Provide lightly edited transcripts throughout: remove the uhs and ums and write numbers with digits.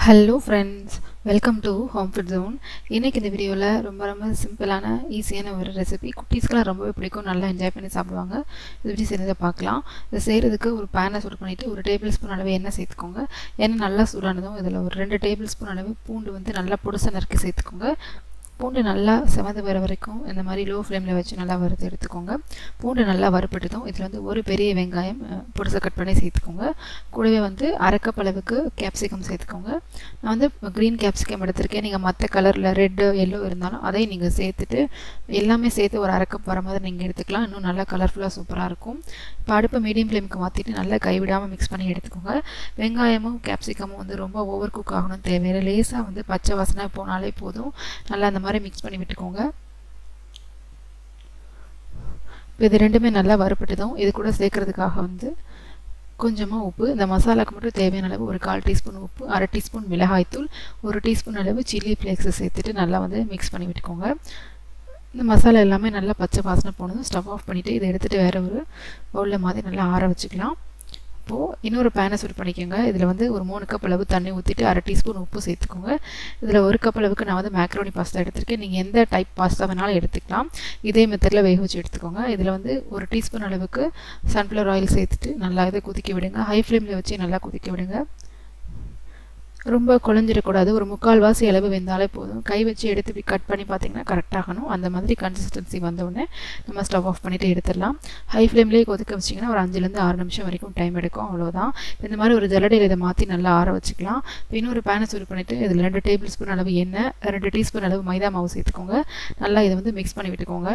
Hello friends, welcome to Home Food Zone. இன்னைக்கு இந்த வீடியோல ரொம்ப சிம்பிளான ஈஸியான ஒரு ரெசிபி குட்டீஸ்க்குலாம் ரொம்பவே பிடிக்கும், நல்லா என்ஜாய் பண்ணி சாப்பிடுவாங்க. இது எப்படி செய்யறதை பார்க்கலாம். இதை செய்யறதுக்கு ஒரு பேனை சூடு பண்ணிட்டு 1 டேபிள் ஸ்பூன் அளவு எண்ணெய் சேர்த்துக்கோங்க. எண்ணெய் நல்லா சூடானதும் இதில் ஒரு 2 டேபிள் ஸ்பூன் அளவு பூண்டு வந்து நல்லா பொடிசா நறுக்கி சேர்த்துக்கோங்க. பூண்டு நல்லா செவந்து வர வரைக்கும் இந்த மாதிரி லோ ஃப்ளேமில் வச்சு நல்லா வறுத்து எடுத்துக்கோங்க. பூண்டு நல்லா வறுப்பட்டதும் இதில் வந்து ஒரு பெரிய வெங்காயம் பொடிசா கட் பண்ணி சேர்த்துக்கோங்க. கூடவே வந்து 1/2 கப் அளவுக்கு கேப்சிகம் சேர்த்துக்கோங்க. நான் வந்து க்ரீன் கேப்சிகம் எடுத்திருக்கேன். நீங்கள் மற்ற கலரில் ரெட்டு எல்லோ இருந்தாலும் அதையும் நீங்கள் சேர்த்துட்டு எல்லாமே சேர்த்து ஒரு 1/2 கப் வர மாதிரி நீங்கள் எடுத்துக்கலாம். இன்னும் நல்லா கலர்ஃபுல்லாக சூப்பராக இருக்கும். இப்போ அடுப்பை மீடியம் ஃப்ளேமுக்கு மாற்றிட்டு நல்லா கைவிடாமல் மிக்ஸ் பண்ணி எடுத்துக்கோங்க. வெங்காயமும் கேப்சிகமும் வந்து ரொம்ப ஓவர் குக் ஆகணும் தேவையில்லை. லேசாக வந்து பச்சை வாசனை போனாலே போதும். நல்லா அந்த மாதிரி மிக்ஸ் பண்ணி விட்டுக்கோங்க. இப்போ இது ரெண்டுமே நல்லா வறுப்பட்டதும் இது கூட சேர்க்கறதுக்காக வந்து கொஞ்சமாக உப்பு, இந்த மசாலாவுக்கு மட்டும் தேவையான அளவு ஒரு 1/4 டீஸ்பூன் உப்பு, 1/2 டீஸ்பூன் மிளகாய்த்தூள், 1 டீஸ்பூன் அளவு சில்லி ஃப்ளேக்ஸை சேர்த்துட்டு நல்லா வந்து மிக்ஸ் பண்ணி விட்டுக்கோங்க. இந்த மசாலா எல்லாமே நல்லா பச்சை வாசனை போனதும் ஸ்டவ் ஆஃப் பண்ணிவிட்டு இதை எடுத்துகிட்டு வேறு ஒரு பவுலில் மாதிரி நல்லா ஆற வச்சுக்கலாம். இப்போது இன்னொரு பேனை சூடு பண்ணிக்கோங்க. இதில் வந்து ஒரு 3 கப் அளவு தண்ணி ஊற்றிட்டு 1/2 டீஸ்பூன் உப்பு சேர்த்துக்கோங்க. இதில் 1 கப் அளவுக்கு நான் வந்து மேக்ரோனி பாஸ்தா எடுத்திருக்கேன். நீங்கள் எந்த டைப் பாஸ்தா வேணாலும் எடுத்துக்கலாம். இதே மெத்தடில் வேக வச்சு எடுத்துக்கோங்க. இதில் வந்து 1 டீஸ்பூன் அளவுக்கு சன்ஃப்ளவர் ஆயில் சேர்த்துட்டு நல்லா இதை கொதிக்க விடுங்க. ஹை ஃப்ளேமில் வச்சு நல்லா கொதிக்க விடுங்க. ரொம்ப குழஞ்சிடக்கூடாது. ஒரு 1/4 வாசி அளவு வெந்தாலே போதும். கை வச்சு எடுத்து இப்படி கட் பண்ணி பார்த்தீங்கன்னா கரெக்டாகணும். அந்த மாதிரி கன்சிஸ்டன்சி வந்தவுடனே நம்ம ஸ்டவ் ஆஃப் பண்ணிவிட்டு எடுத்துடலாம். ஹை ஃப்ளேம்லேயே கொதிக்க வச்சிங்கன்னா ஒரு 5லேருந்து 6 நிமிஷம் வரைக்கும் டைம் எடுக்கும். அவ்வளோதான். இந்த மாதிரி ஒரு ஜல்லடையில் இதை மாற்றி நல்லா ஆற வச்சுக்கலாம். இப்போ இன்னொரு பேனை சூடு பண்ணிவிட்டு இதில் 2 டேபிள் ஸ்பூன் அளவு எண்ணெய், 2 டீஸ்பூன் அளவு மைதா மாவு சேர்த்துக்கோங்க. நல்லா இதை வந்து மிக்ஸ் பண்ணி விட்டுக்கோங்க.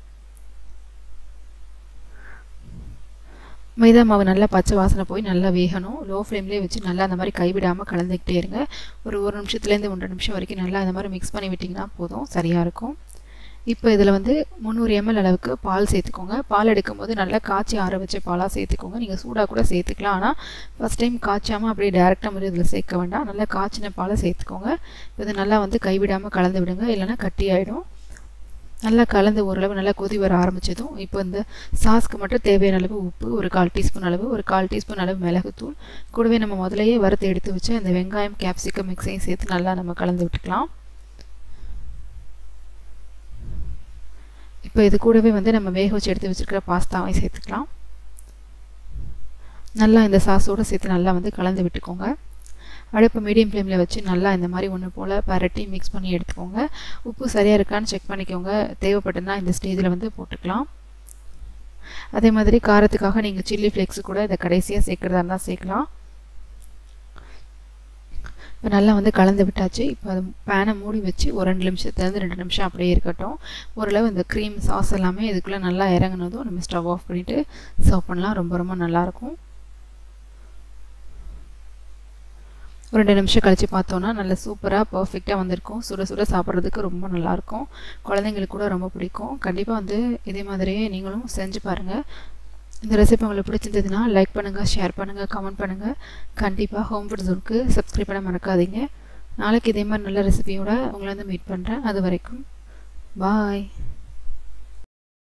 மைதா மாவு நல்லா பச்சை வாசனை போய் நல்லா வேகணும். லோ ஃப்ளேம்லேயே வச்சு நல்லா அந்த மாதிரி கைவிடாமல் கலந்துக்கிட்டே இருங்க. ஒரு நிமிஷத்துலேருந்து 1.5 நிமிஷம் வரைக்கும் நல்லா அந்த மாதிரி மிக்ஸ் பண்ணி விட்டிங்கன்னா போதும், சரியாக இருக்கும். இப்போ இதில் வந்து 300 ml அளவுக்கு பால் சேர்த்துக்கோங்க. பால் எடுக்கும்போது நல்லா காய்ச்சி ஆற வச்ச பாலாக சேர்த்துக்கோங்க. நீங்கள் சூடாக கூட சேர்த்துக்கலாம். ஆனால் ஃபஸ்ட் டைம் காய்ச்சாமல் அப்படியே டேரெக்டாக மாதிரி இதில் சேர்க்க வேண்டாம். நல்லா காய்ச்சின பாலை சேர்த்துக்கோங்க. இது நல்லா வந்து கைவிடாமல் கலந்து விடுங்க, இல்லைன்னா கட்டி ஆகிடும். நல்லா கலந்து ஓரளவு நல்லா கொதி வர ஆரம்பித்ததும் இப்போ இந்த சாஸ்க்கு மட்டும் தேவையான அளவு உப்பு, ஒரு 1/4 டீஸ்பூன் அளவு, ஒரு 1/4 டீஸ்பூன் அளவு மிளகுத்தூள், கூடவே நம்ம முதலையே வறுத்து எடுத்து வச்சு அந்த வெங்காயம் கேப்சிகம் மிக்ஸையும் சேர்த்து நல்லா நம்ம கலந்து விட்டுக்கலாம். இப்போ இது கூடவே வந்து நம்ம வேக வச்சு எடுத்து வச்சுருக்கிற பாஸ்தாவையும் சேர்த்துக்கலாம். நல்லா இந்த சாஸோடு சேர்த்து நல்லா வந்து கலந்து விட்டுக்கோங்க. அடுப்பு மீடியம் ஃப்ளேமில் வச்சு நல்லா இந்த மாதிரி ஒன்று போல் பரட்டி மிக்ஸ் பண்ணி எடுத்துக்கோங்க. உப்பு சரியாக இருக்கான்னு செக் பண்ணிக்கோங்க. தேவைப்பட்டுன்னா இந்த ஸ்டேஜில் வந்து போட்டுக்கலாம். அதே மாதிரி காரத்துக்காக நீங்கள் சில்லி ஃப்ளேக்ஸு கூட இதை கடைசியாக சேர்க்குறதா இருந்தால் சேர்க்கலாம். இப்போ நல்லா வந்து கலந்து விட்டாச்சு. இப்போ அது பேனை மூடி வச்சு ஒரு 2 நிமிஷத்துலேருந்து 2 நிமிஷம் அப்படியே இருக்கட்டும். ஓரளவு இந்த க்ரீம் சாஸ் எல்லாமே இதுக்குள்ளே நல்லா இறங்கினதும் நம்ம ஸ்டவ் ஆஃப் பண்ணிவிட்டு சர்வ் பண்ணலாம். ரொம்ப நல்லாயிருக்கும். ஒரு 2 நிமிஷம் கழித்து பார்த்தோன்னா நல்லா சூப்பராக பர்ஃபெக்டாக வந்திருக்கும். சுட சுட சாப்பிட்றதுக்கு ரொம்ப நல்லாயிருக்கும். குழந்தைங்களுக்கு கூட ரொம்ப பிடிக்கும். கண்டிப்பாக வந்து இதே மாதிரியே நீங்களும் செஞ்சு பாருங்கள். இந்த ரெசிபி உங்களுக்கு பிடிச்சிருந்ததுன்னா லைக் பண்ணுங்கள், ஷேர் பண்ணுங்கள், கமெண்ட் பண்ணுங்கள். கண்டிப்பாக ஹோம் ஃபுட் ஜோனுக்கு சப்ஸ்கிரைப் பண்ண மறக்காதீங்க. நாளைக்கு இதே மாதிரி நல்ல ரெசிபியோட உங்களை வந்து மீட் பண்ணுறேன். அது வரைக்கும் பாய்.